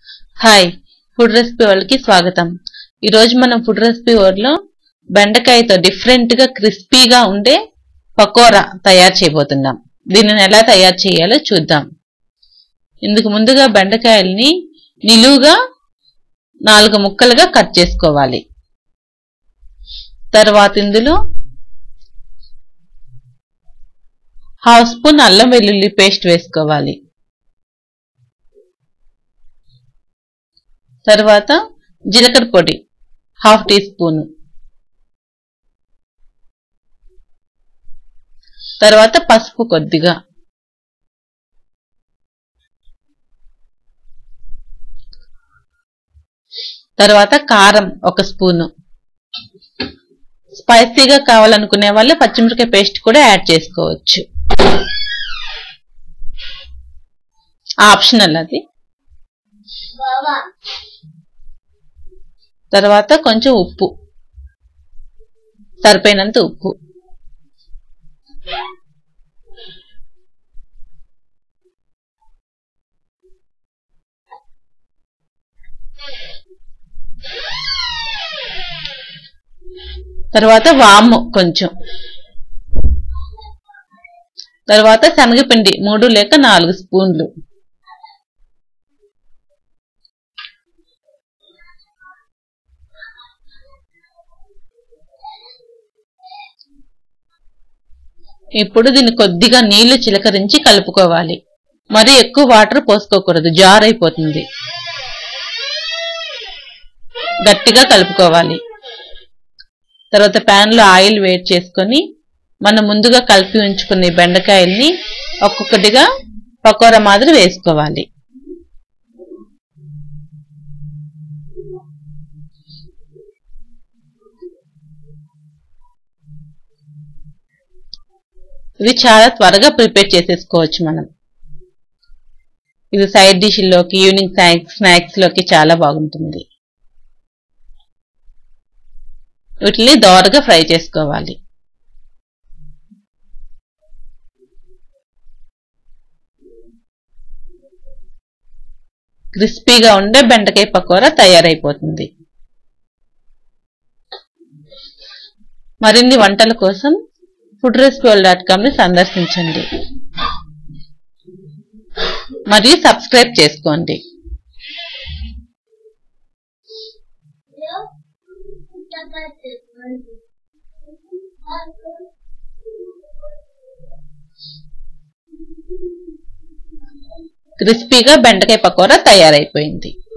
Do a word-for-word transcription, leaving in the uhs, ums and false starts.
Hi food recipe వాళ్ళకి స్వాగతం। ఈ రోజు మనం ఫుడ్ రెసిపీ వరల్డ్లో బెండకాయతో డిఫరెంట్ గా క్రిస్పీగా ఉండే పకోరా తయారు చేయబోతున్నాం। దీనిని ఎలా తయారు చేయాలో చూద్దాం। ఇందుకు ముందుగా బెండకాయల్ని నిలువుగా నాలుగు ముక్కలుగా కట్ చేసుకోవాలి। తర్వాత ఇందులో హాఫ్ స్పూన్ అల్లం వెల్లుల్లి పేస్ట్ వేసుకోవాలి। తర్వాత జీలకర్ర పొడి హాఫ్ టీ స్పూన్, తర్వాత పసుపు కొద్దిగా, తర్వాత కారం ఒక స్పూను। స్పైసీగా కావాలనుకునే వాళ్ళు పచ్చిమిరపకాయ పేస్ట్ కూడా యాడ్ చేసుకోవచ్చు, ఆప్షనల్ అది। తర్వాత కొంచెం ఉప్పు, సరిపోయినంత ఉప్పు, తర్వాత వాము కొంచెం, తర్వాత శనగపిండి మూడు లేక నాలుగు స్పూన్లు, ఇప్పుడు దీన్ని కొద్దిగా నీళ్లు చిలకరించి కలుపుకోవాలి। మరి ఎక్కువ వాటర్ పోసుకోకూడదు, జార్ అయిపోతుంది। గట్టిగా కలుపుకోవాలి। తర్వాత ప్యాన్ లో ఆయిల్ వేడి చేసుకొని మనం ముందుగా కలిపి ఉంచుకునే బెండకాయల్ని ఒక్కొక్కటిగా పకోరా మాదిరి వేసుకోవాలి। ఇది చాలా త్వరగా ప్రిపేర్ చేసేసుకోవచ్చు మనం। ఇది సైడ్ డిష్ లోకి, ఈవినింగ్ స్నాక్స్ లోకి చాలా బాగుంటుంది। వీటిని దోరగా ఫ్రై చేసుకోవాలి। క్రిస్పీగా ఉండే బెండకాయ పకోరా తయారైపోతుంది। మరిన్ని వంటల కోసం food recipe world dot com ని సందర్శించండి మరియు సబ్స్క్రైబ్ చేసుకోండి। క్రిస్పీగా బెండకాయ పకోరా తయారైపోయింది।